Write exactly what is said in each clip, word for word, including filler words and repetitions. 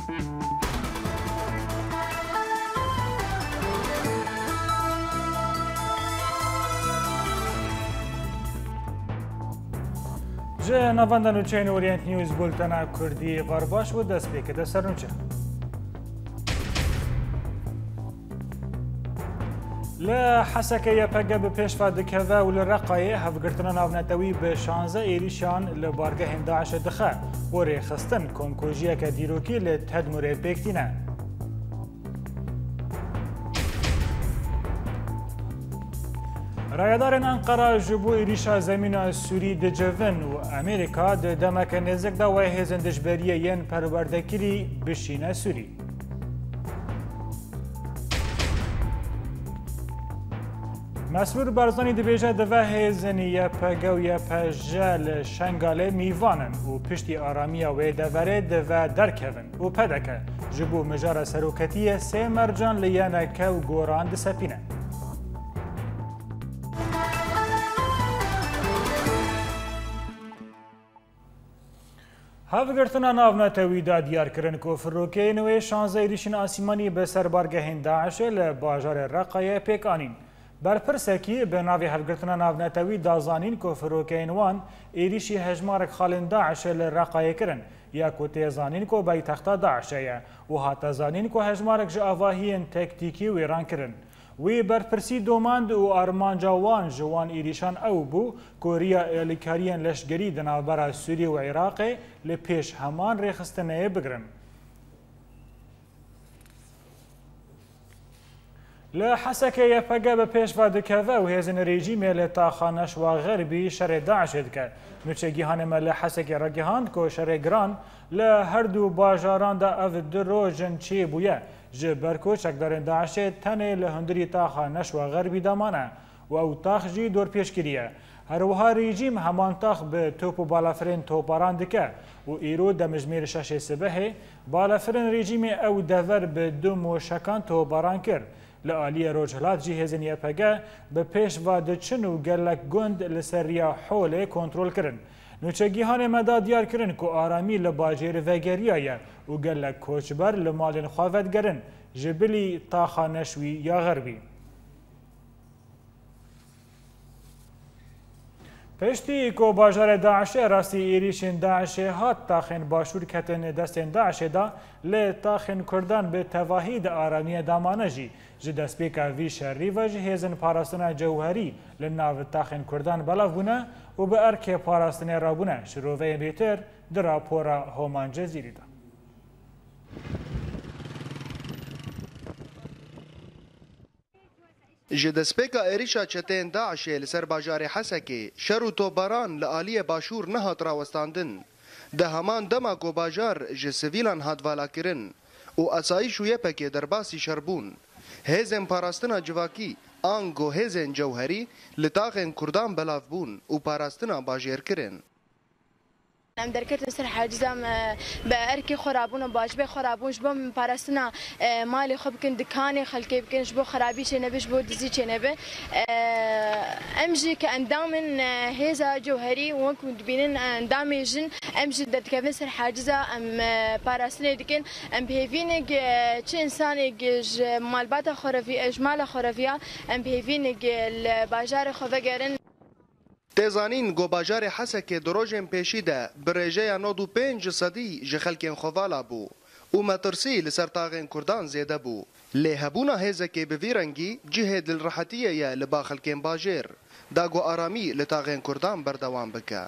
جه نواندن و چین اورینت نیوز بولتنا کردی غرباش و دست پیکده سرنوچه لحسكه يبقى بپیشوا دکوه و لرقایه هفگرتنا ناونتوی به شانزه ایریشان لبارگه داعش دخه و ریخستن کنکوژیه که دیروکی لتدموره بیکتینه. رایدارن انقره جبو ایریشا زمین سوری دجوون و امریکا ده دمک نزک دا و هزندشبریه ین پروردکری بشینه سوری. مسرور برزانی دبیجه دوه هزنی یپگه و یپجه لشنگاله میوانن و پشتی آرامی و دوره دوه درکوین و پدکه جبو مجار سروکتی سه مرجان لیانکه و گوران دسپینه. هفگرتنا ناونتوی دا دیار کرن که فروکه نوی شانزه ایریشن آسیمانی به سربارگه داعش لباجار رقایه پیکانین. برپرسکی به ناوی هفگرتنا ناونتوی دازانین که فروکین وان ایریشی هجمارک خالن داعش لرقایه کرن یا که تیزانین که بای تختا داعشه و حتی زانین که هجمارک جاواهین تکتیکی ویران کرن. وی برپرسی دوماند و آرمانجا وان جوان ایریشان او بو کوریا الیکاریان لشگری دنابرا سوری و عراق لپیش همان ریخستنه بگرن. لحسكه يبقى بپیشوا دکوه و هزن رژیم لطاخانش و غربی شر داعش دکه. نوچه گیهان مل حسكه را گیهاند که شر گران لهر دو باجاران دا او درو جن چی بویه. جبرکو چکدارن داعش تنه لهندری طاخانش و غربی دامانه و او طاخ جی دور پیش کریه. هروها رژیم همان طاخ به توپ و بالافرین توپاران دکه و ایرو دمجمیر شش سبه بالافرین رژیم او دور به دو موشکان توپاران کرد. لآلی روجهلات جی هزن یپگه به پیش و دچن و گلک گند لسریا حول کنترول کرن. نوچه گیهان مدا دیار کرن که آرامی لباجیر وگریایه و گلک کوچبر لمالین خواهد گرن جبلی طاخا نشوی یا غربی. پشتی که باجار داعش راستی ایریشن داعش هات تاخین باشور کتن دستین داعش دا لی تاخین کردن به تواهید آرامی دامانه جی جی دست بیکا وی شری و جی هزن پاراستنا جوهری لناو تاخین کردن بلاف بونه و به ارک پاراستنه را بونه شروعه بیتر در راپورا هومان جزیری دا. ji destpêka êrişa çeteyên Daişê li ser bajarê Hesekê şer û tobaran li aliyê başûr nehat rawestandin. Di heman dema ku bajar ji sivîlan hat valakirin û asayîş û yepekê derbasî şerbûn. Hêzên parastina civakî an got hêzên cewherî li taxên Kurdan belav bûn û parastina bajêr kirin. ام درکت سر حاجزم به ارکی خرابون و باجبه خرابون جبو پارستنا مالی خوب کن دکانی خلکی بکن جبو خرابی چه نبی جبو دزی چه نبی امجی که اندامن هیزا جوهری و وکم دبینن اندامی جن امجی درکت سر حاجزا ام پارستنه دکن ام بهوینگ چه انسانی ج مالبات خرافی اجمال خرافیا ام بهوینگ باجار خوبه گرن تێزانین گۆباژارê Hesekê di rojên pêşî de bi rêjeya nod û pênc sedî ji xelkên xwevala bû û metirsî li ser taxên Kurdan zêde bû. Lê hebûna hêzekê bi vî rengî cihê dilrehetiyê ye li ba xelkên bajêr, da got aramî li taxên Kurdan berdewam bike.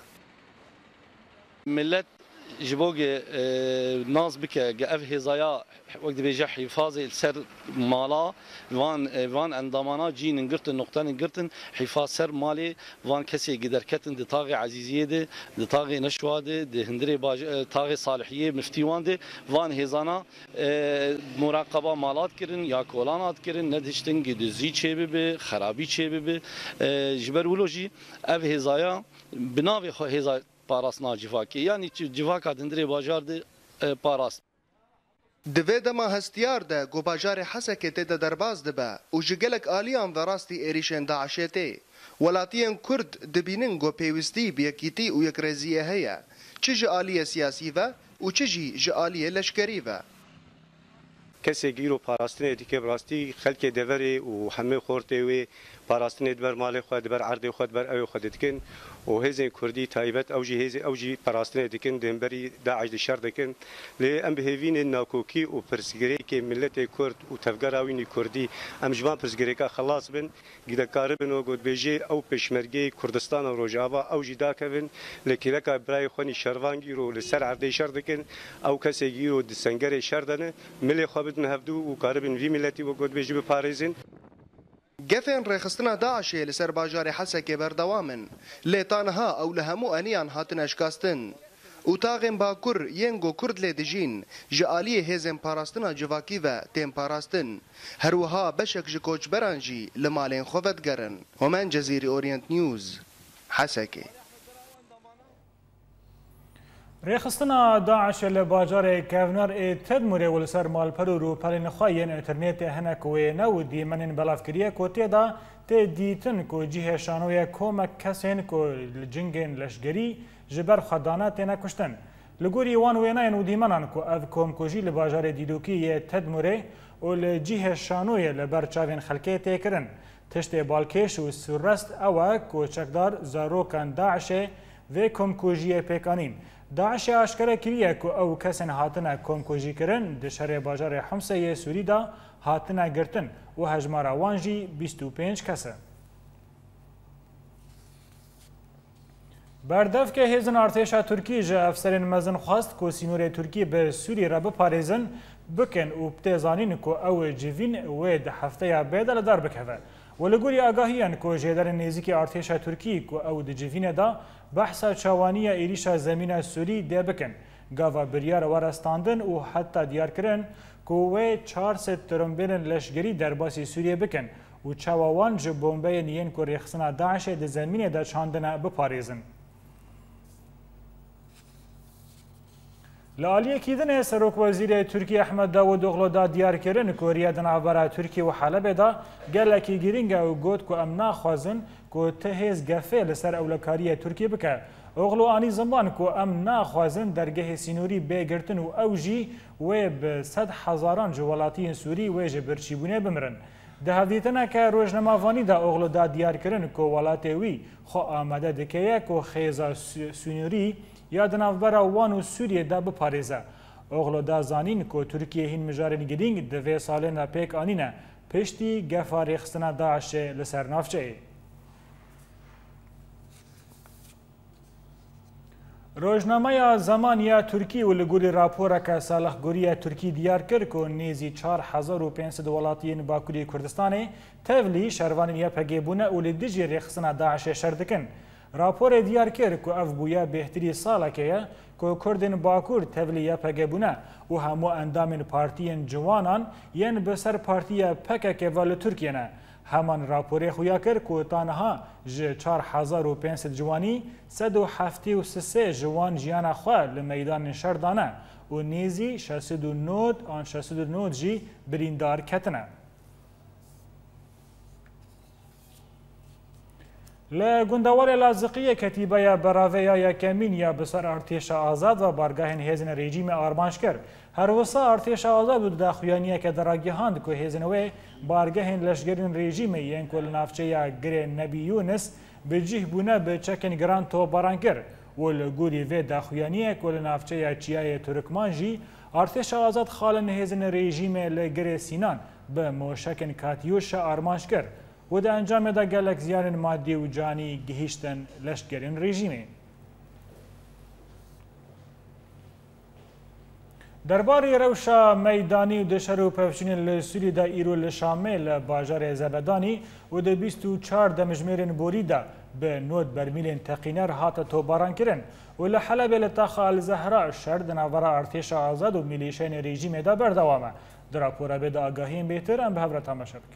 Millet ji bo naz bike ge ev hêzaya wek dibêje hîfazê ser mala van van endamana cînin girtin noqtanên girtin hîfaz ser malê van kesê giderketin di taxê ezîziyê de di taxê neşwa de di hindirê taxê salihiyê miftî wan de van hêzana muraqeba malat kirin ya kolanat kirin ne diştin gidizî çê bibe xerabî çê bibe ji ber wilo jî ev hêzaya bi navê hêza parastina civakê yanî civaka dindirê bajar de parast. Di vê dema hestiyar de gobajarê Hesekê tê de derbas dibe û ji gelek aliyan ve rastî êrişên Daişê tê. Welatiyên Kurd dibînin got pêwîstî bi yekîtî û yekrêziyê heye, çi ji aliyê siyasî ve û çi jî ji aliyê leşkerî ve. کسی گیر و پاراستنه دیگه براستی خلک دوری و همه خورده و پاراستنه دبر مال خود دبر عرض خود بر او خود دکن و هزین کردی تایبت اوجی هزی اوجی پاراستنه دکن دنبری داعش شر دکن لی ام بهوین ناکوکی و پرسگری که ملت کرد و تفگراوینی کردی ام جوان پرسگری که خلاص بن گیدا کاربن و گود بیجی او پشمرگی کردستان و روجاوا اوجی داکن لکیلک برای خونی شروانگی رو لسر عرض شر دکن او کسی گیرو دسنگر شر دنه ملی خوابت نهفدو و کاربن وی ملتی و گود بیجی بپارێزن. گەفێن ڕێخستنە داعشێ لەسەر باژارێ حەسەکێ بەردەوامن لێ تانەها ئەو لە هەموو ئەنیان هاتنە شکاستن و تاغên باکوور yên got Kurd lê dijîn ji aliyê hêzên parastina civakî ve tên parastin herwiha beşek ji koçberan jî li malên xwe vedigerin. Homen Cezîrê Orient News Hesekê. ڕێخستنا داعش لە باژارێ کەڤنەر ê Tedmûrê û li ser malper û rûpelên xwe yên internetê hinek wê ne û dîmenên belavkiriye ku têda tê dîtin ku cihê şanoyê komek kesên ku li cingên leşgerî ji ber xwedana têne kuştin. Li gorî wan wêneyên û dîmenan ku ev komkujî li bajarê dîlokî yê Tedmûrê û li cihê şanoyê li ber çavên xelkê tê kirin. Tiştê balkêş û sûrrest ew e ku çekdar zarokan Daişê vê komkujiyê pêkanîn. Daişê aşkere kiriye ku ew kesên hatine komkujîkirin di şerê bajarê Himseyê Sûrî da hatine girtin û hejmara wan jî bîst û pênc kes e. Berdevke hêzin artêşa Tirkî ji efserên mezin xwast ku sînorê Tirkî bi Sûrî re biparêzin bikin û tê zanîn ku ew civîn wê di hefteya bê de li dar bikeve. و لگوری آگاهیان که جدار نزدیکی ارتش ترکی که او د جوینه دا بحث چوانی ایریشا زمین سوری ده بکن گاوا بریار ورستاندن و حتی دیار کردن که و چهارصد ترمبیل لشگری در باسی سوریه بکن و چوان ج بمبای نین که ریخسنا داعش د زمین دا چاندنه بپاریزن. لعالیه کیدن سروک وزیر ترکی احمد داود اغلو دا دیار کرن که ریادن عبارا ترکی و حلب دا گلکی گیرینگه و گوت که ام ناخوازن که تهیز گفه لسر اولکاری ترکی بکه. اغلو آنی زمان که ام ناخوازن درگه سینوری بگرتن و اوجی و به صد هزاران جوالاتی سوری و جبرچیبونه بمرن. ده هفدیتنه که روزنامه‌وانی دا اغلو دا دیار کرن که ولاتی وی خو آمده دکیه که خیزا سینوری یا دنافبرا وان و سوریه دا بپاریزه. اغلو دا زانین که ترکیه هین مجارن گرینگ دوی سالین پیک آنینه پشتی گفا ریخستنا داعش لسر نافچه. روزنامه زمانیه ترکی و لگوری راپوره که سالخ گوریه ترکی دیار کرد که نیزی چهار هزار و پانصد ولاتیین باکوری کردستانه تولی شروانیه پگیبونه و لدیجی ریخستنا داعش شردکن. راپور دیار کرد که اف بویا بهتری ساله که که کردن باکور تولیه پگبونه و همو اندام پارتیین جوانان ین بسر پارتیه پکه که ول ترکیه نه. همان راپور خویا کرد که تانها ج چهار هزار و پانصد جوانی صد و هفتاد و سه جوان جیان خواه لمیدان شردانه و نیزی شصت و نه آن شصت و نه جی بریندار کتنه. لگندوار لازقی کتیبه براویا یکمین یا بسر ارتش آزاد و بارگاه هیزن رژیم آرمانش کرد. هر وسا ارتش آزاد بود داخویانیه که دراگیهاند که هیزنوی بارگاه لشگرین رژیم این کل نافچه یا گر نبی یونس به جیه بونه به چکن گران تو باران کرد. و لگوری و داخویانیه کل نافچه یا چیای ترکمان جی ارتش آزاد خالن هیزن رژیم لگر سینان به موشکن کاتیوش آرمانش کرد. و در انجام دا گلک زیان مادی و جانی گهیشتن لشکرین رژیمی. درباره روشا میدانی و دشر و پفشین لسوری دا ایرو لشامه لباجار زبدانی و دا بیست و چار دمجمیرین بوری دا به نود برمیلین تقینر هات توباران کرن و لحلب لطاقه الزهراء شرد نورا ارتش آزاد و میلیشین رژیم دا بردوامه. در راپورا به دا آگاهیم بهتر ام به هفره تماشا بکن.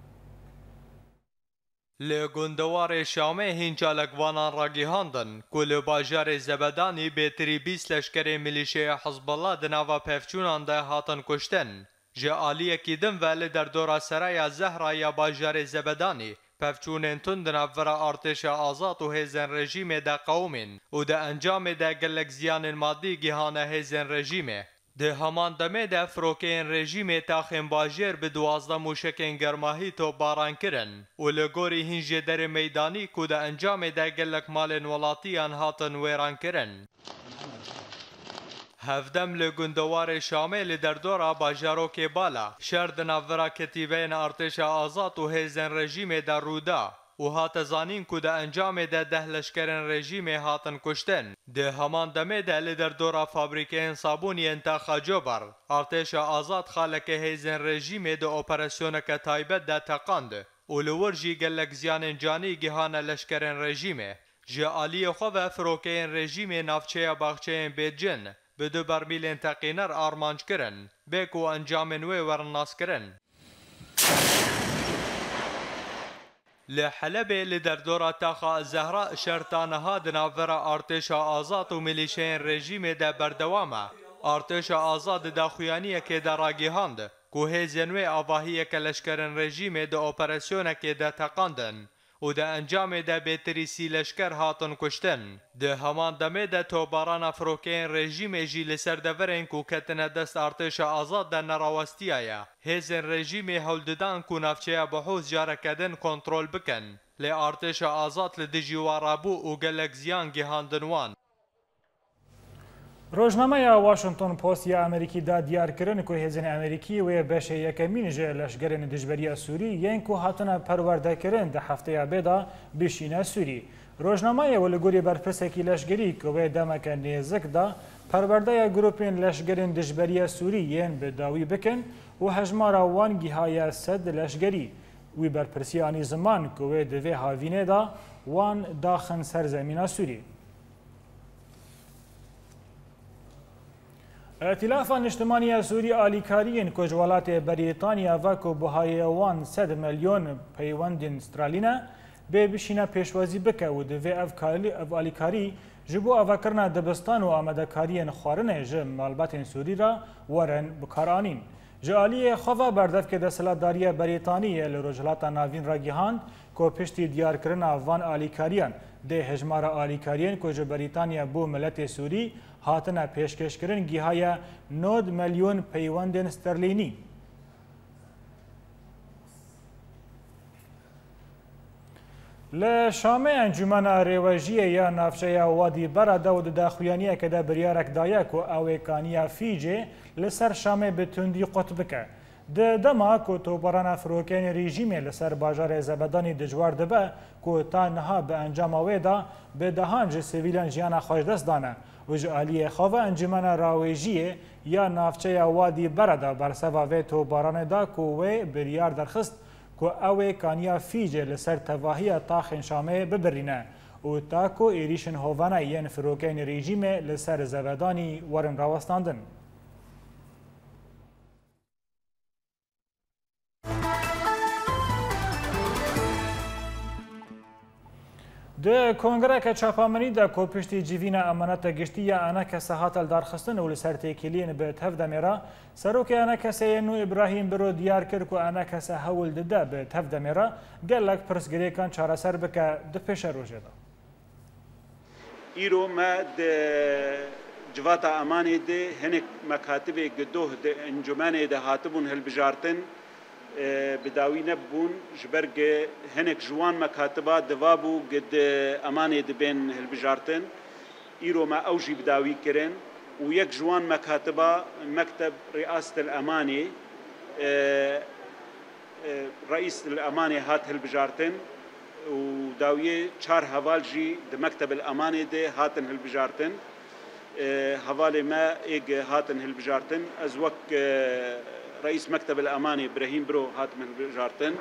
لگندوار شامه هینجالکوانان راگیهاندن که لباجار زبدانی بهتری بیست لشکر میلیشه حزب الله دناوا پفچونان ده هاتن کشتن. جه آلیه کیدن ولی در دورا سرای زهرا یا باجار زبدانی پفچونن تون دناورا ارتش آزاد و هیزن رژیم ده قومین و ده انجام ده گلک زیان مادی گیهانه هیزن رژیمه. Di heman demê de firokeyên rejîmê taxên bajêr bi duwazdeh mûşekên germahî topbaran kirin û li gorî hîn jê derê meydanî ku di encamê de gelek malên welatiyan hatin wêran kirin. Hevdem li gundewarê Şamê li derdora bajarokê Bala şer di navbera ketîbeyên artêşa azad û hêzên rejîmê de rûda û hate zanîn ku di encamê de deh leşkerên rejîmê hatin kuştin. Di heman demê de li derdora fabrîkeyên sabûniyên te Xacobar, artêşa azad xaleke hêzên rejîmê di operasyoneke taybet de teqand û li wir jî gelek ziyanên canî gihane leşkerên rejîmê. Ji aliyê xwe ve firokeyên rejîmê navçeya baxçeyên Bêrcin bi du bermîlên teqîner armanc kirin, bê ku encamên wê werin naskirin. Li Helebê li derdora Taxa Zehra şerta niha di navbera artêşa azad û milîşeyên rejîmê de berdewam e. Artêşa azad di daxuyaniyekê de ragihand ku hêzên wê avahiyeke leşkerên rejîmê di operasyonekê de teqandin û di encamê de bêtirî sî leşker hatin kuştin. Di heman demê de topbarana firokeyên rejîmê jî li ser deverên ku ketine dest artêşa azad de nerawestiya ye. Hêzên rejîmê hewl didan ku navçeya bihûz careke din kontrol bikin. Lê artêşa azad li dijî wan rabû û gelek ziyan gihandin wan. Rojnameya Washington Post ya Amerîkî da diyarkirin ku hêzên Amerîkî wê beşê yekemîn ji leşgerên dijberiya Sûrî yên ku hatine perwerdekirin di hefteya bê da bişîne Sûrî. Rojnameya wê li gorî berpirsekî leşgerî ku wê demeke nêzik da perwerdeya grûpên leşgerên dijberiya Sûrî yên bi dawî bikin û hejmara wan gihaye sed leşgerî. Wî berpirsiya anî ziman ku wê di vê havînê da wan daxin ser zemîna Sûrî. ائتلافا نیشتمانیا سوری آلیکاریین کج ولات بریتانیا و کو بهای وان سد میلیون پیوندین استرالینه به بشینه پیشوازی بکه و دوی افکاری اف آلیکاری جبو افکرنا دبستان و آمدکاریین خوارنه جم مالباتین سوری را ورن بکارانین. جالی خواه بردف که دستلاتداری بریتانیه لروجلاتا ناوین را گیهاند که پشتی دیار کرنا وان آلیکاریان ده هجمار آلیکاریین که جو بریتانیا بو ملت سوری هاتنه پیشکش کرن گیهای نود میلیون پیوندین استرلینی. لشامه انجمن ریواجیه یا نافچه وادی برا داود داخویانیه که دا بریارک دایه که اویکانیه فیجه لسر شامه بتوندی قطب که. ده دما که تو بران فروکین رژیمه لسر باجار زبدانی دجوار دبه که تا نها به انجام ویدا به دهانج سویلان جیانا خوش دست دانه و جعالی خواه انجمن راویجیه یا نافچه وادی برا دا برسوا وی تو بران دا که وی بریار درخست که اوی کانیا فیجه لسر تواهی تاخن شامه ببرینه و تاکو ایریشن هوانه ین فروکین رژیمه لسر زبدانی ورن راوستاندن. د کنگره که چاپامنی دا کو پشتی جیوین امانت گشتی یا انا کسا هاتل دارخستن و لسر تیکیلین به تفده میرا سروک انا کسا نو ابراهیم برو دیار کر که انا کسا هول دده به تفده میرا گلک پرسگری کن چاره سر بکه ده پیش روژه دا. ایرو ما ده جواتا امانی ده هنک مکاتب گدوه ده انجمن ده هاتبون هل بجارتن بداوی نبون جبرگ هنک جوان مکاتبات دوابو قد امانه دبین هالبجارتن ایرو ما اوجی بداوی کرن و یک جوان مکاتبه مکتب رئاسة الامانه رئيس الامانه هات هالبجارتن و داویه چهار حوال جی د مکتب الامانه ده هاتن هالبجارتن حوالي ما ايج هاتن هالبجارتن از وقت رئيس مكتب الأمانة إبراهيم برو هاتم البجارتن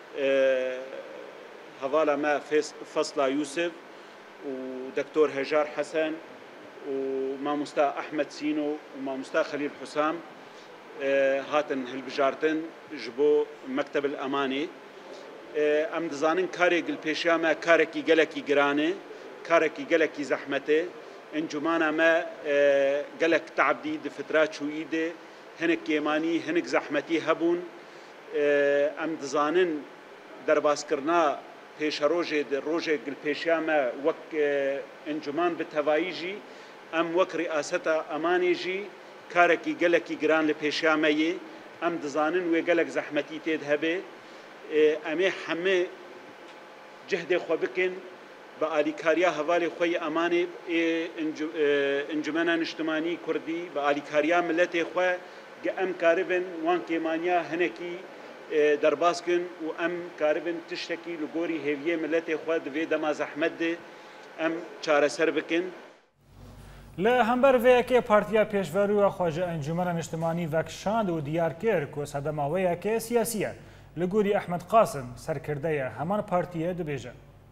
هذالا ما فصلة يوسف ودكتور هجار حسن وما مستا أحمد سينو وما مستا خليل حسام هاتن هالبجارتن جبو مكتب الأمانة أم دزانن كاريك البيشامة كاركي جلكي جرانة كاركي جلكي زحمته انجمانا ما جلك تعبدي دفترات شو إيده هنك يماني هنك زحمتي هبون ام دزانن درباس کرنا پیش روجه در روجه گل پیشیامه وک انجمان بتوایجی ام وک رئاستا امانیجی کارێکی گەلێکی گران لە پێشیامەیە ئەم دەزانن وێ گەلێک زەحمەتی تێت هەبێ ئەمێ هەمێ جهدێ خۆ بکەن بە ئالیکاریا هەواڵی خۆی ئەمانێ ئەنجومەنە نیشتمانی کوردی بە ئالیکاریا ملەتێ خۆ ئەم کاربن وان کێمانیا هەنێکی دەرباسکن و ئەم کاربن تشتێکی لە گۆری هێویە ملەتێ خۆ دەبێ دەما زەحمەت دێ ئەم چارەسەر بکەن. لە هەمبەر vêyekê Partiya Pêşveroya xwe ji Encûmena Niştimanî vekşand û diyar kir ku sedemaweyekê siyasî ye. Li gorî Ehmed Qasim serkirdeya heman partiyê dibêje.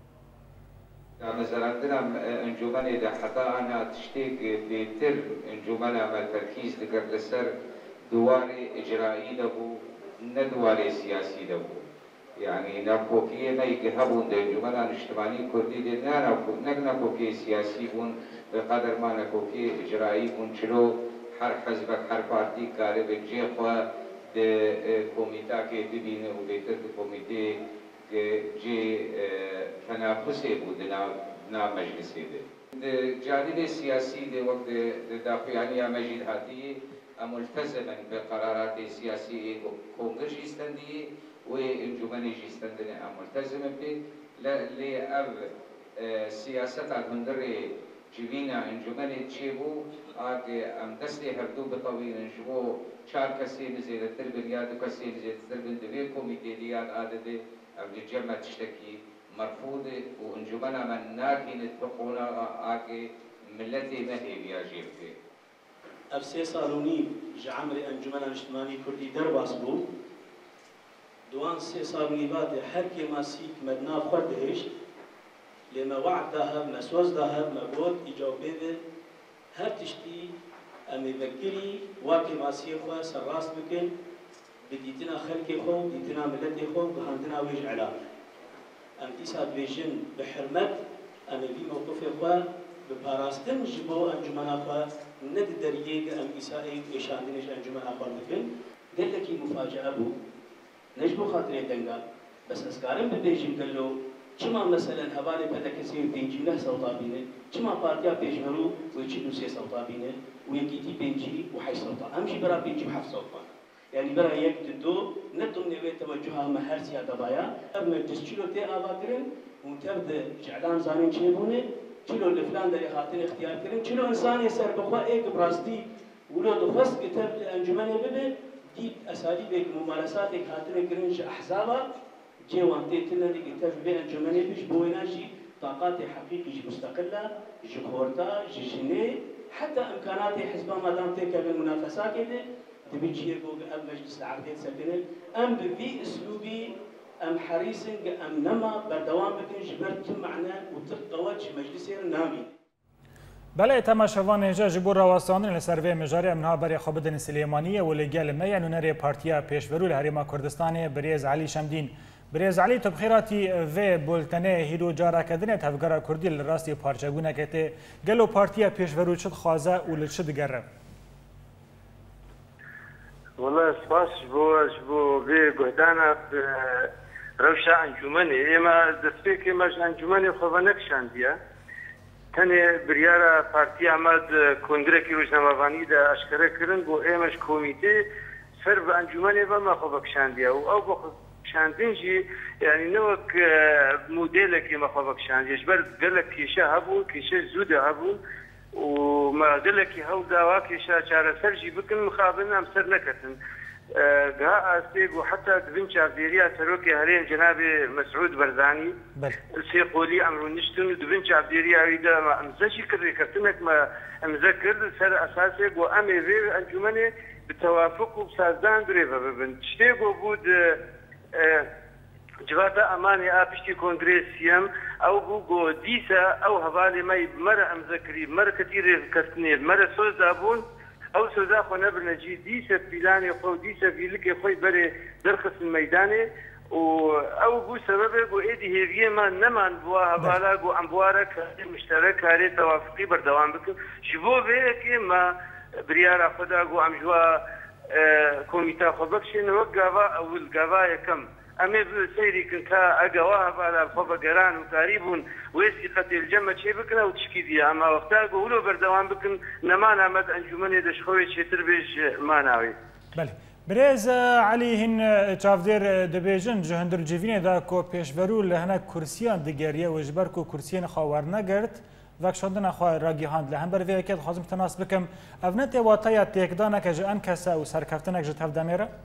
Mezelandina encûmenê de heta ana tiştêk bêtir encûmena me terkîz dikir li ser duwarê icraî de bû ne duwarê siyasî de bû. Yani navkokiyê me yekî hebûn de encûmena niştimanî Kurdî de ne navkokiyê siyasî bûn bi qeder ma navkokiyê icraî bûn çilo her hezbek her partî karibe cê xwe di komîtakê dibîne û bêtir di komîteyê cê tenafusê bû di nav meclisê de. Di canibê siyasî de wek di daxuyaniya me jî hatiyê em multezimin bi qeraratê siyasî kongir jî stendiyê wê encûmenê jî stendine em multezimin pê lê ev siyaseta hundirê civîna encûmenê çêbû ake em destê herdû bitewînin ji bo çar kesê li zêdetir bin ya du kesê li zêdetir bin di vê komîtê diyar adedê ev li cem tiştekî merfûd e û encûmena me nakîne biqona ake milletê me hêviya jê bike. Ev sê sal û nîv ji emirê Encûmena Niştimanî Kurdî derbas bû. Duwan sê sal û nîvatê her kêma sîk me di nav xwe dihêşt lê me weዕd da heb me soz da heb me got îcab bêve her tiştî em ê vekirî wa kêmasiyê xwe serrast bikin bi dîtina xelkê xwe û dîtina milletê xwe û gihandina wê ji elan. Em dîsa dibêjin bi hirmet em ê vî mewqifê xwe bi parastin ji bo encûmena xwe ne di deriyê em îsayê êşandinê ji encûmena xwe dikin. Gelekî mufacee bû ne ji bo xatirê denga bes ez karim bibêjim gelo çima meselen hevalê pedekesê pêncî neh sewta bîne çima Partiya Pêşverû wê çî nû sê sewta bîne û yekîtî pêncî û heşt sewta em jî bera pêncî û heft sewta. Yani bera yek di do ne tumnê wê tewecuha me her siya dabaya ev meclis çîlo tê ava kirin û tev di ji elan zanên çêbûnê çîlo li filan derê hatin ixtiyar kirin çîlo insanê serbixwe ê gibrastî wilo dixwest ki tev li encûmenê bibe dît esalîbek mumarasatek hatine kirin ji ehzaba cêwan tê tune dî tev vê encûmenê bî ji bo wêne jî taqatê heqîqî ji mustaqilla ji xorta ji jinê heta imkanatê hizba madam tê kevin münafesakê de dibî çiyê got ev meclis li erdê sekinin em bi vî îslûbî em herîsin ki em nema berdewam bikin ji ber tim mane û tim qewet ji meclisê re namîn. Belê temaşevanê jî ji bo rawestandinê li ser vê mijarê em niha berê xwe bidin Silêmaniyê û li gel me ya nûnerê Partiya Pêşverû li Herêma Kurdistanê Birêz Elî Şemdîn. Birêz Elî tu bi xêratî vê bultenê hîro carakedinê tevgera Kurdî li rastî parçebûnekê tê gelo Partiya Pêşverû çi dixwaze û li çi digere? والله سپاس بۆ بۆ vê guhdana rewşa encûmenê êma destpêkê me ji encûmenê xwe ve nekişandiye tenê biryara partiya me di kongirekî rojnamevanî de eşkere kirin got ême ji komîtê ser bi encûmenê ve me xwe vekişandiye û ew vekişandin jî yanî ne wek modêlekê me xwe vekişandiye ji ber gelek kêşe hebû kêşe zû de hebû û me gelekî hewl da wa kêşa çareser jî bikin mixabin em ser neketin. Giha astê got heta dibin çavdêriya Serokê Herêm Cenabê Mesûd Berzanî sê qolî em rûniştin û dibin çavdêriya wî de me imze jî kir rêkirtinek me imze kir ser esasê got em ê vê encûmenê bi tewafuk û sazdan birêve bibin. Tiştê got bû di civata emanê a piştî kongrê siyem ew bû got dîsa ew hevalê me mere imze kirî mere ketî rêvkestinê mere soz dabûn ew soza xwe nebirne cî dîsa pîlanê xwe û dîsa vîlikê xwe berê derxistin meydanê û ew bû sebebê got êdî hêviyê me neman biwa hevala got em biware karê müşterek karê tewafiqî berdewam bikin ji bo vêyekê me biryara xwe da got em ji wa komîta xwe bikişînin wek gava ewil gava yekem ئەمێ سەیریکن کە ئەگەوا هەبالا خۆ بە گەران و کاری بوون وێستی قەتێل جەمە چێ بکن و تشکی دیە ئەما وەختا گەولۆ بەردەوام بکن نەمان ئەمەد ئەنجومەنێ دەشخۆی چێتر بێژ ماناوێ برێز علی هین چاودێر دەبێژن ji hindir civînê da ku pêşverû li hinek kursîyan digeriye û ji ber ku kursiyên xwe wernegirt vekşandina xwe ragihand li hember vê yekê dixwazim te nas bikim ev ne tê wataya têkdaneke ji en kese û serkeftinek ji tevdemê re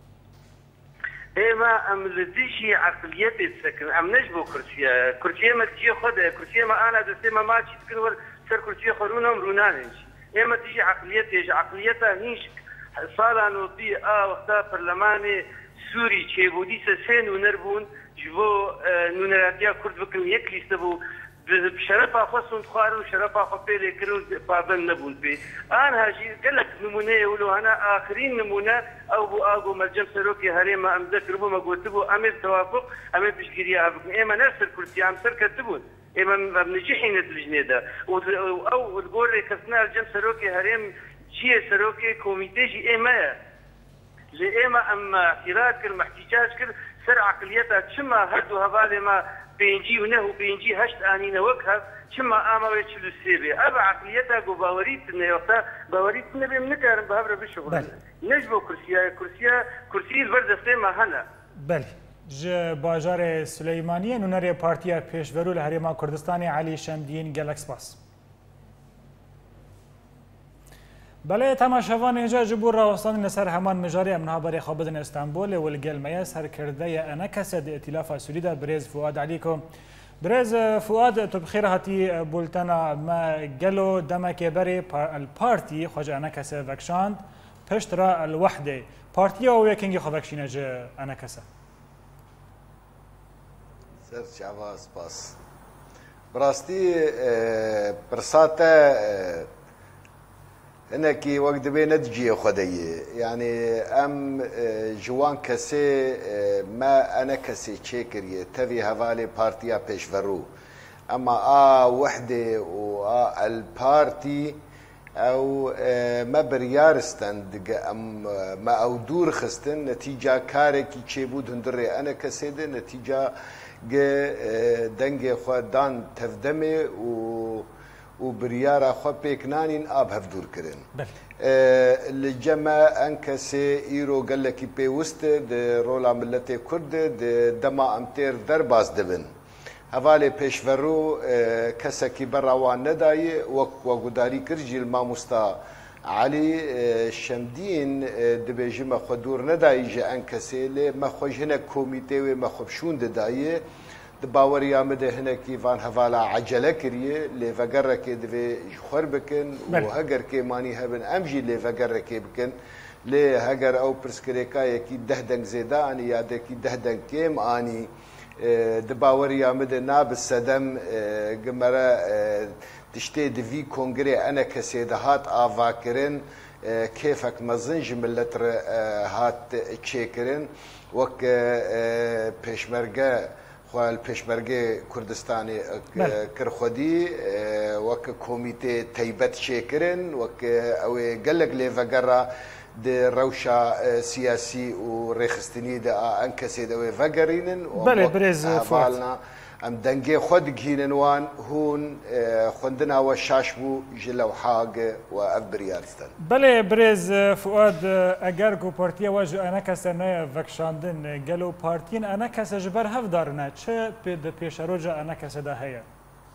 ئێمە ئەم لە دیژی عقلیەتێ سەکن ئەم نەش بۆ کورسیە کورسیێمە جیە خۆدە کورسیێمە ئانا دەستێمە ماچی بکن وەر سەر کورسیە خۆرونەم ڕوونانێنج ئێمە دیژی عقلیەتێژ عقلیەتە هیچ ساڵان وەقتی ئا وەختا پەرلەمانێ سووری چێبوو دیسە سێ نونەر بوون ji بۆ نونەراتیا کورد بکن یەک لیستە بوو شەرەفا خۆ سوند خوارن و شەرەفا خۆ پێ لێکردن و پابەند نەبوون پێ ئان هاژی گەلک نمونەیە ولو هەنا ئاخرین نمونە ئەو بوو ئاگۆ مەرجەم سەرۆکی هەرێمە ئەم دەکردبوومە گوتبوو ئەمێ توافق ئەمێ پشتگیریە بکن ئێمە نەسەر کورسی ئەم سەر کردبوون ئێمە نجحینە دژنێدا ئەو گۆڕێ کەسنا جەم سەرۆکی هەرێم چییە سەرۆکی کۆمیتێژی ئێمەیە لێ ئێمە ئەم اعتراض کرد محتیجاج کرد سەر عقلیەتە چما هەردوو هەبالێمە پێنجی و نە و پێنجی هەشت ئانینەوەک هەست چما ئاماوێ چل و سێ بێ ئەبە عقلیەتە گۆ باوەریت نێوەختا باوەریت نەبێم نکارم بە هەبرە بشغڵن نەش بۆ کورسیە کورسیە کورسی بەردەستێمە هەنە بەێ ji bajarê Sileymaniyê nûnerê Partiya Pêşverû li Herêma Kurdistanê Elî Şemdîn gelek spas. Belê temaşevan êja ji bo rawestanên li ser heman mijarê em niha berê xwe bidin Îstanbolê û li gel me ye serkirdeya Enekesê di Îtîlafa Sûrî de Birêz Fuad Elîko. Birêz Fuad tu bi xêr hatî bultena me gelo demekê berê el partî xwe ji Enekesê vekşand pişt ra el Wehdê. Partiya û yekengî xwe vekşîne ji Enekesê. سرچاوا سپاس براستی پرساته هنکی وقت دبی ندجی خدایی یعنی ام جوان کسی ما انا کسی چه کریه تبی حوالی پارتیا پیشورو اما آ وحده و آ الپارتی او ما بریارستن دگه ام ما او دور خستن نتیجه کاری کی چه بود هندره انا کسی ده نتیجه دنگ خوددان تفدمه و و بریارا خو پێکنانین ئاب هەفتور کردن لە جەمە ئەن کەسێ ئیرۆ گەلێکی پێویستە ڕۆلا ملەتێ کورد دەما ئەم تێر دەرباز دەبن هەڤالێ پێشڤەڕۆ کەسێکی بەڕاوان نەدایە وەک وەگوداری کردجی مامۆستا علی شەمدین دەبێژمە خۆ دوور نەدایژە ئەن کەسێ لێ مەخۆش هەنێک کۆمیتێوێ مەخۆبشون دەدایە باوەری ئامدە هەنێکی وان هەوالا عەجەلە کریە لێڤەگەڕێکێ دەوێ خۆر بکەن و هەگەر کێمانی هەبن ئەمژی لێڤەگەڕێکێ بکەن لێ هەگەر ئەو پرسکرێکایەکی دەه دەنگ زێدا ئانی یادێکی دەه دەنگ کێم ئانی باوەری ئامدە نابە سەدەم گمەرە تشتێ دڤی کۆنگرێ ئەنە کەسێ دەهات ئاڤاکردن کێفەک مەزنج ملەت هات چێکردن وەک پێشمەرگە خوال پێشمەرگێ کوردستانی کرخۆدی وەک کۆمیتێ تایبەت چێکردن وەک ئەوێ گەلک لێڤەگەڕا ڕەوشە سیاسی و ڕێخستنیدا ئەن کەسێ دەوێ ڤەگەڕینن فالنا ئەم دەنگێ خۆ دگهینن وان هون خوندناوە شاش بوو ژ لەو حاگە و ئەف بریارستن بەێ برێز فواد ئەگەر و پارتیەوە ژ ئەنە کەسە نەیە ڤەکشاندن گەل و پارتین ئەنە کەسە ji ber hevdarine çi pê di pêşeroja ئەنە کەسە de heye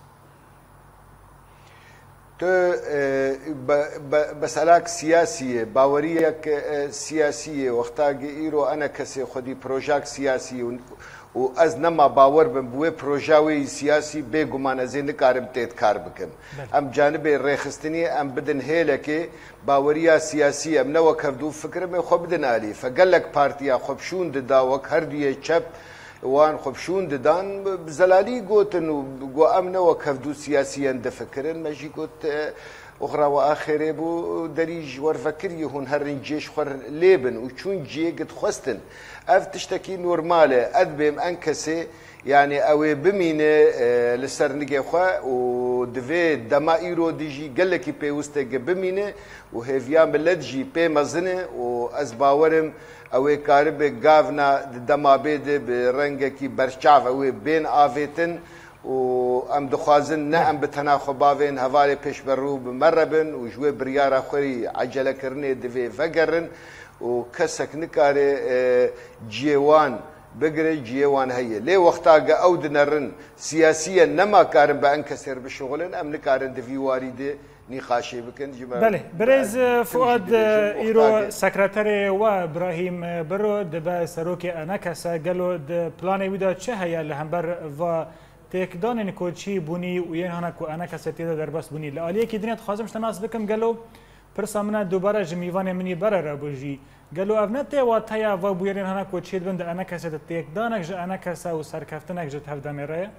تو بەسەلاک سیاسیە باوەریەک سیاسیە وەختاگە ئیرۆ ئەنە کەسێ خودی پرۆژاک سیاسی و ئەس نەما باوەڕ بم بوێ پرۆژاوی سیاسی بێگومانەزێ نکارم تێت کار بکەم ئەم جانبێ ڕێخستنی ئەم بدن هێلەکێ باوەریە سیاسی ئەم نەوە کەردوو فکرمێ خۆ بدن عالی فەگەلک پارتیا خۆپشون ددا وەک هەردوویە چەپ وان خۆپشون ددان زەلالی گوتن و گۆ ئەم نەوە کەردوو سیاسیەن دەفکردن مەژی گوت أخرى وآخرة بو دريج ورفكري هون هرن جيش خور ليبن وشون جي قد خستن أف تشتكي نورمالة أدبم أنكسي يعني أوي بمينة لسر نجي خوا ودفي دمائرو ديجي قلكي بيوسته بمينة وهفيان بلدجي بي مزنه وأزباورم أوي كارب قافنا دما بيد برنجكي برشاف أوي بين آفيتن وام دخوازن نعم بتناخو بافين هفالي پیش برو بمربن وجوه بريارا خوري عجله كرني دفي فقرن وكسك نكاري جيوان بقري جيوان هي ليه وقتا او دنرن سياسيا نما كارن بانكسر بشغلن ام نكارن دفي واردي نقاشي بكن جماعه بله بريز فؤاد ايرو سكرتاري و ابراهيم برو دبا سروكي انكسا قالو د بلاني ودا چه هيا لهمبر و تێکدانێن کۆچی بوونی و یەن هەنا کو ئەنە کەسە تێدا دەربەست بوونی لە ئالیەکی دنیات خوازم شتەناس بکەم گەلۆ پرسا منە دووبارە ژ میوانێ منی بەرەرە بژی گەلۆ ئەڤ نەتێوا تەیا ڤ بووێنێن هەنا کۆچێت بن ئەنە کەسێتە تێکدانێک ژ ئەنە کەسە و سەرکەفتنێک ژت هەفدەمێڕەیە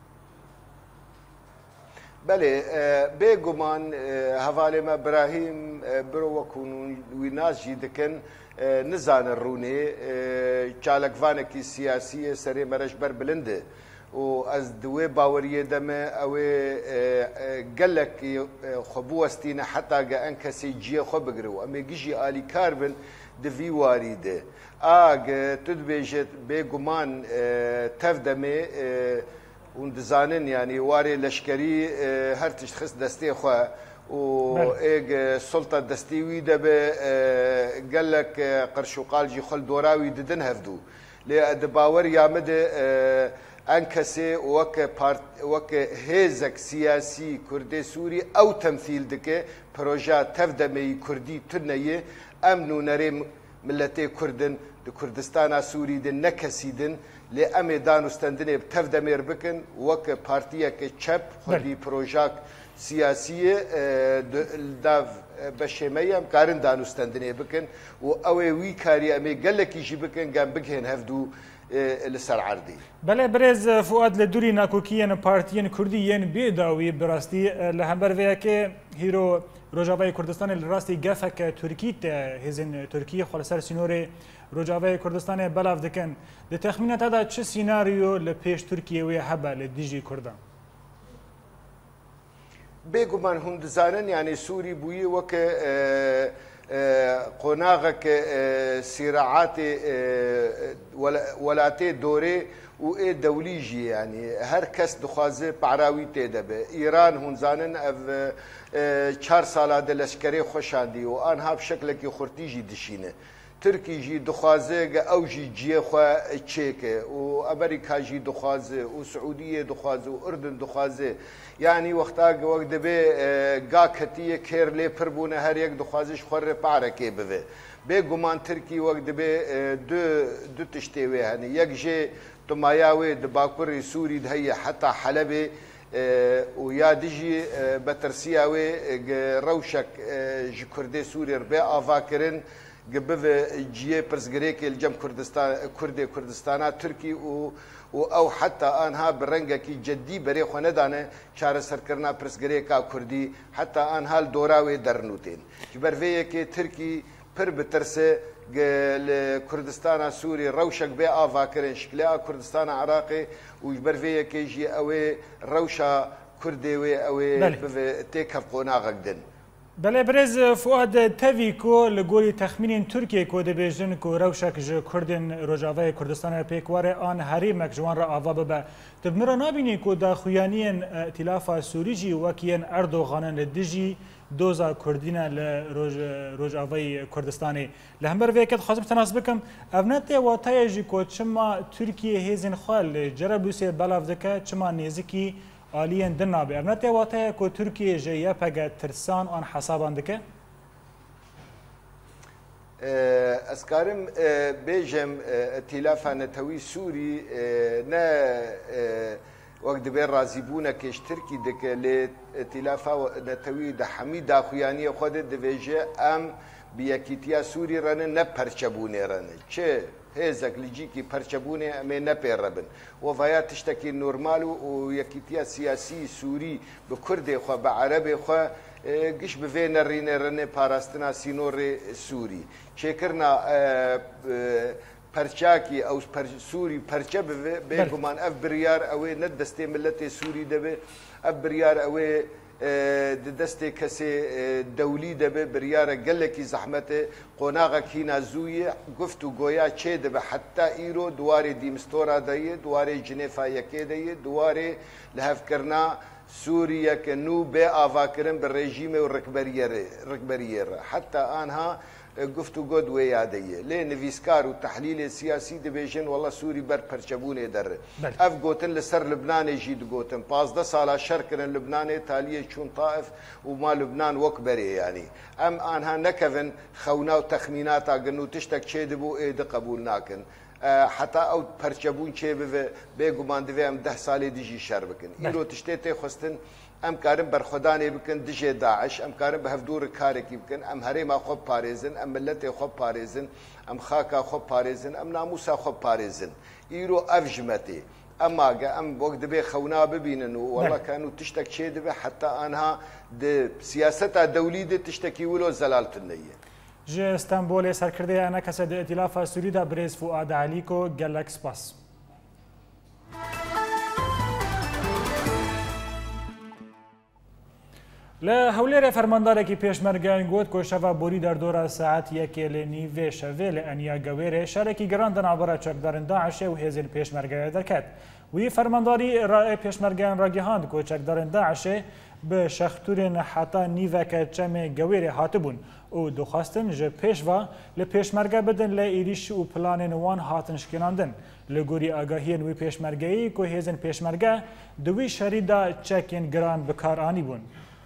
بله بێگومان هەڤالێمە براهیم برۆ وەکوون وی نازجی دکن نزانە ڕوونێ چالکڤانێکی سیاسیە سەرێ مەرەش بەر بلندە و از دوی باوریه دمه اوی گلک خبو استینه حتی گه ان کسی جیه خو بگره و امی گیجی آلی کاربن دوی واریده آگ تد بیجت بگمان تف دمه اون دزانن یعنی واری لشکری هر تشخص دستی خواه و ایگ سلطه دستی وی دبه گلک قرشوقال جی خل دوراوی ددن هفدو لی دباور یامده أنكسي وك بارت وك هيزك سياسي كردي سوري أو تمثيل دكه بروجات تفدمي كردي تنية أمنو نريم ملتي كردن كردستان سوري دن نكسيدن لأمي دانو استندني بتفدمي ربكن وك بارتيا كتشب خدي بروجات سياسية داف بشمية كارن دانو استندني بكن وأوي وي كاري أمي قالك يجي بكن قام بكهن هفدو لسر عردي بله برز فؤاد لدوری ناکوکیان پارتیان کردیان بیداوی براستی لهمبر ویا که هیرو روجاوای کردستان لراستی گفک ترکی ته هزین ترکیه خالصر سینور روجاوای کردستان بلاف دکن ده تخمینات هذا چه سیناریو لپیش ترکیه وی حبا لدیجی کردان بيقومان هم دزانن يعني سوري بوي وك قناغك صراعات ولاتي دوري و دوليجي يعني هر كس دخوازه بعراوي تدبه ايران هون زانن اف چهار ساله د لشکری خوشاندی و آنها بشکل کی خورتیجی دشینه ترکی جی دخوازه او جی جی خو چیکه و امریکا جی دخوازه و سعودیه دخوازه و اردن دخوازه يعني وقتا وقت به گا کتیه کر لی پربونه هر یک دخوازش خور پارکه بوه به گمان ترکی وقت به دو دو تشتیوه هنی یک جه تمایاوی د باکوری سوری ده حتی حلبه و یا دیجی بترسیاوی روشک ج کرد سوری ربه آوا کرن قبل جيه برزقريك الجم كردستان كردي كردستانا تركي و او حتى انها برنگه کی جدي بري خو نه دانه چار سرکرنا برزقريكا كردي حتى انها دوراوي درنوتين جبرويه کی تركي پر بترسه كردستان سوري روشك بي افا كرن شكلها كردستان عراقي وجبرويه کی جي اوي روشا كردي وي اوي تيكف قناغ قدن بله برز فؤاد تاویکو لگوری تخمین ترکیه کو دبیجن کو روشک ج کردن روجاوای کردستان پیکواره آن هری مکجوان را آوا ببه تبمرا نابینی کو دا خویانین ائتلاف سوری جی وکیان اردوغان لدیجی دوزا کردینا لروج روجاوای کردستانی لهمبر ویکت خواستم تناس بکم اونته واتای جی کو چما ترکیه هزین خال جربوسی بلاف دکه چما نزکی آلیان دنابه ارنته واتای کو ترکیه جیا پگه ترسان آن حسابان دکه اسکارم بیجم ائتلاف نتوی سوری نه وقت بیر رازی بونه کش ترکی دکه لی ائتلاف نتوی ده حمید خویانی خود دویجه ام بیاکیتیا سوری رنه نه پرچبونه رنه چه هزك لجيكي برشبوني امي نبيربن وفايا تشتكي نورمال ويكيتيا سياسي سوري بكردي خو بعربي خو گشت بوێ نەڕینێ ڕێنێ پاراستنا سینۆڕێ سووری چێکردنا پەرچاکی ئەو سووری پەرچە بوێ بێگومان ئەف بریار ئەوێ نە دەستێ ملەتێ سووری دەبێ ئەف بریار ئەوێ دەستێ کەسێ دەولی دەبێ بریارە گەلێکی زەحمەتێ قۆناغێکی نازوویە گفت و گۆیا چێ دەبێ حتا ئیرۆ دوارێ دیمستۆرا دەیە دوارێ جنێفا یەکێ دەیە دوارێ لە هەفکردنا سووریەکە نو بێ ئاواکردن بە ڕێژیمێ و ڕکبەریێرە حتا ئانها گفت و گۆ دوێ یادەیە لێ نویسکار و تحلیلێ سیاسی دەبێژن وەڵە سووری بەر پەرچەبوونێ دەڕێ ئەف گوتن لەسەر لبنانێژی دگوتن پازدە ساڵا شەرکردن لبنانێ تالیە چوون تائف و ما لبنان وەک بەرێ ینی ئەم ئانها نەکەون خەونا و تەخمیناتاگەن و تشتێک چێ دەبوو ئێدە قبول ناکەن حتا ئەو پەرچەبوون چێ بوێ بێگومان دەوێ ئەم ده ساڵێ دیژی شەر بکەن ئیرۆ تشتێ تێ خستن ئەم کارن بەرخۆدانێ بکەن دژێ داعش ئەم کارن بە هەفتوور کارێکی بکەن ئەم هەرێما خۆ پارێزن ئەم ملەتێ خۆ پارێزن ئەم خاکا خۆ پارێزن ئەم ناموسا خۆ پارێزن ئیرۆ ئەف ژمەتێ ئەماگە ئەم وەک دەبێ خەونا ببینن و وەڵەکەن و تشتێک چێ دەبێ حتا ئانها سیاسەتا دەولی دێ تشتێکی ولۆ زەلالتنەیە ji Stenbolê serkirdeyana kese di Îtîlafa Sûrî de Birêz Fuad Elîko gelek spas. Li Hewlêrê fermandarekî pêşmergeyan got ku şeva borî derdora saet yekê lê nîvê şevê li Eniya Gewêrê şerekî giran di navbera çekdarên Daişê û hêzên pêşmergeyê derket. Wî fermandarî pêşmergeyan ragihand ku çekdarên Daişê bi şextûrên heta nîveke çemê Gewêrê hatibûn û dixwastin ji pêşva li pêşmerge bidin lê êrîş û planên wan hatin şkînandin. Li gorî agahiyên wî pêşmergeyî ku hêzên pêşmerge di wî şerî de çekên giran bikar anîbûn.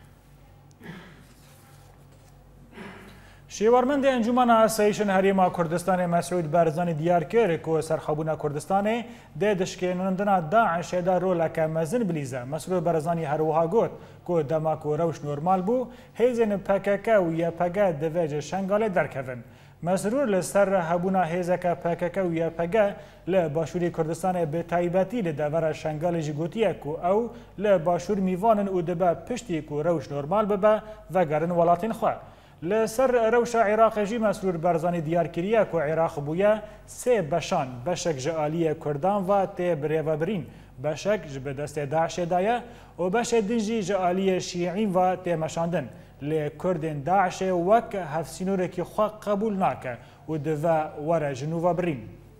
Şêwarmendê Encûmena Asayişên Herêma Kurdistanê Mesûd Barzanî diyar kir ku serxwebûna Kurdistanê dê dişkênandina Daişê de roleke mezin bilîze. Mesûd Barzanî her wiha got ku dema ku rewş normal bû, hêzên P K K û Y P G divê ji Şengalê derkevin. Mesrûr li ser hebûna hêzeke P K K û Y P G li Başûrê Kurdistanê bi taybetî li devera Şengalê jî gotiye ku ew li Başûr mîvanin û dibe piştî ku rewş normal bibe vegerin welatên xwe. Li ser rewşa Iraqê jî Mesrûr Barzanî diyar kiriye ku Iraq bûye sê beşan beşek ji aliyê Kurdan ve tê birêvebirîn. Beşek ji bi destê Daişê de ye û beşê din jî ji aliyê Şîîn ve tê meşandin. Lê Kurdên Daişê wek hevsînorekî xwe qebûl nake û dive were ji nû vebirîn.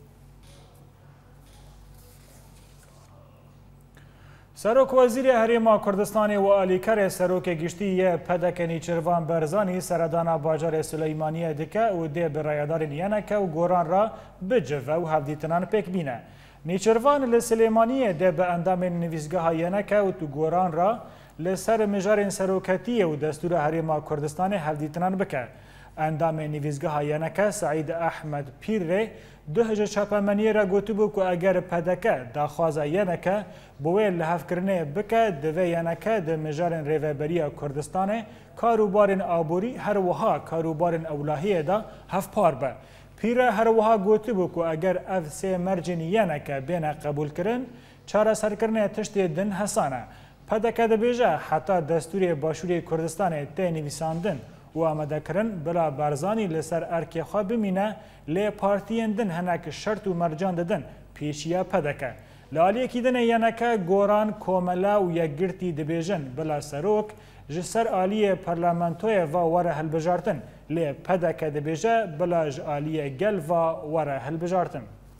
Serok Wezîrê Herêma Kurdistanê û alîkerê Serokê Giştî yê Pedeke Nêçîrvan Barzanî seredana bajarê Suleymaniyê dike û dê bi rayedarên yeneke û goran ra bicive û hevdîtinan pêk bîne. Nêçîrvan li Silêmaniyê dê bi endamên nivîzgeha yeneke û tu goran ra li ser mijarên seroketiyê û destûra Herêma Kurdistanê hevdîtinan bike. Endamê nivîzgeha yeneke Saîd Ehmed Pîrrê duh ji çapemeniyê re gotibû ku eger pedeke daxwaza yeneke bi wê li hevkirinê bike divê yeneke di mijarên rêveberiya Kurdistanê karûbarên aborî her wiha karûbarên ewlahiyê de hevpar be. Pîre her wiha gotibû ku eger ev sê mercên yeneke bêne qebûlkirin çareserkirinê tiştê din hesane. Pedeke dibêje heta destûrê Başûrê Kurdistanê tê nivîsandin û amadekirin bila Barzanî li ser erkê xwe bimîne lê partiyên din hinek şert û mercan didin pêşiya pedeke. Li aliyekî dinê yeneke goran komela û yekgirtî dibêjin bila serok ji ser aliyê parlamentoyê ve were hilbijartin lê pedeke dibêje bila ji aliyê gel ve were hilbijartin.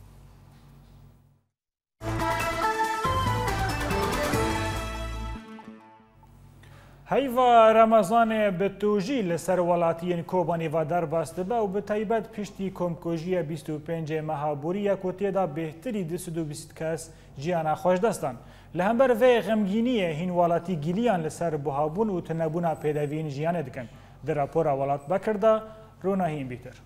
Heyva Ramazanê bi tûjî li ser welatiyên Kobanî ve derbas dibe û bi taybet piştî komkujiya bîst û pêncê meha borîye ku têda bêhtirî di sed û bîst kes jiyana xweşdestan. Li hember vê xemgîniyê hîn welatî gîliyan li ser buhabûn û tunebûna pêdeviyên jiyanê dikin. Di rapora Welat Bekir de ronahîn bîtir.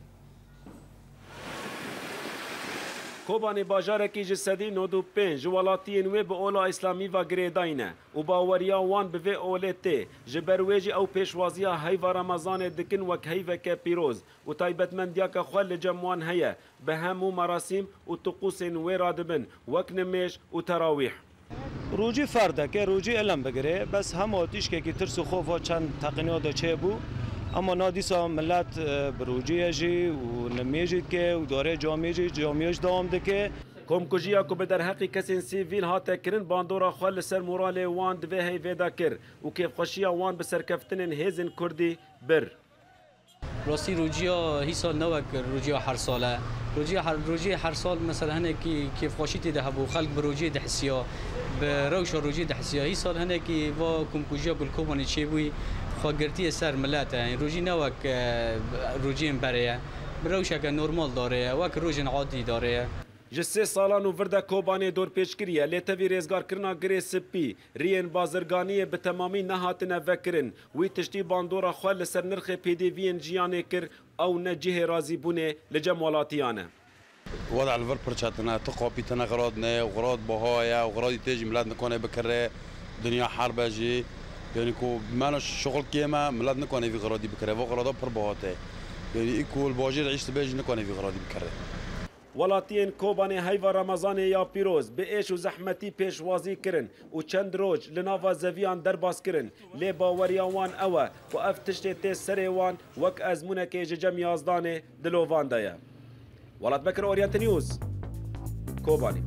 Kobanê bajarekî ji sedî nod û pênc ji welatiyên wê bi ola İslamî ve girêdayîne û baweriya wan bi vê olê tê. Ji ber wê jî ew pêşwaziya heyva Ramazanê dikin wek heyveke pîroz û taybetmendiyaka xwe li cem wan heye. Bi hemû merasîm û tuqûsên wê radibin wek nimêj û terawîh. روجی فرده که روجی علم بگیره بس هم آتیش که ترس و خوف و چند تقنیات چه بو اما نادیسا ملت بروجی جی و نمیجید که و داره جامعه جی جامعهش دوام دکه کمکوژیا کو به در حقی کسین سیویل هاته کرن باندورا خال سر مورال وان دوه هی ودا کر و کیف خوشیا وان به سرکفتن هیزن کردی بر راستی روجیا هی سال نوک روجیا هر ساله روجیا هر روجیا هر سال مثلا هنه کی کیف خوشیتی ده ابو خلق بروجی ده حسیا به روش روجی ده حسیا هی سال هنه کی و کمکوژیا گل کومن چی بوی خاگرتی سر ملت یعنی روجی نوک روجی امبریه بروشک نورمال داره وک روج عادی داره جسه سالان و ورده کوبانه دور پیشکریه لیتوی رزگار کرنا گری سپی رین بازرگانی به تمامی نهاتنه وکرن وی تشتی باندورا خواه لسر نرخ پیدی وین جیانه کر او نجه رازی بونه لجمالاتیانه وضع الفر پرچاتنا تقوبی تنا غرادنا وغراد بهايا وغرادي تيجي ملاد نكونه بكره دنيا حرب جي يعني كو ما شغل كيما ملاد نكونه في غرادي بكره وغرادا پر بهاته يعني يكو الباجير عيش تبيج نكونه في غرادي بكره ولاتین کوبانه هیوا رمضان یا پیروز به ایش و زحمتی پیشوازی کرن و چند روز لناوا زویان درباس کرن لی باوریاوان اوه و اف تشتی تیز سریوان وک ازمونه که جم یازدانه دلووان دایا ولات بکر اورینت نیوز کوبانی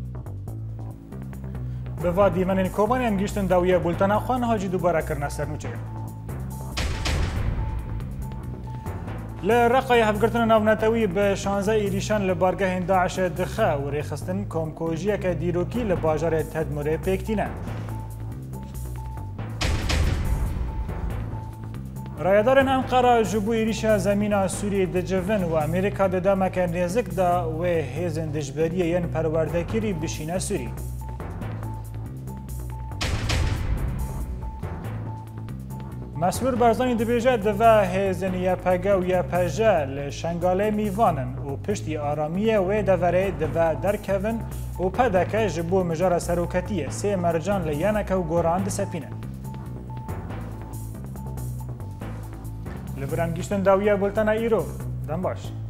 به وادی من کوبانی هم گیشتن داویه بولتنا خوان حاجی دوباره کرنا سرنوچه لرقای هفگرتن ناونتوی به شانزه ایریشان لبارگه داعش دخه و ریخستن کمکوژیه که دیروکی لباجار تدمره پیکتینه. رایدارن انقره جبو ایریشا زمین سوریه دجوون و امریکا داده مکن نزک دا و هیزن دجبریه ین پروردکیری بشینه سوری. مسئول برزانی دبیجه دوه هیزن یا پگه و یا پجه لشنگاله میوانن و پشتی آرامیه و دوره دوه درکون و پدکه جبو مجار سروکتیه سه مرجان لیانکه و گوراند سپینه. لبران گیشتن داویه بولتن ایرو دن باش.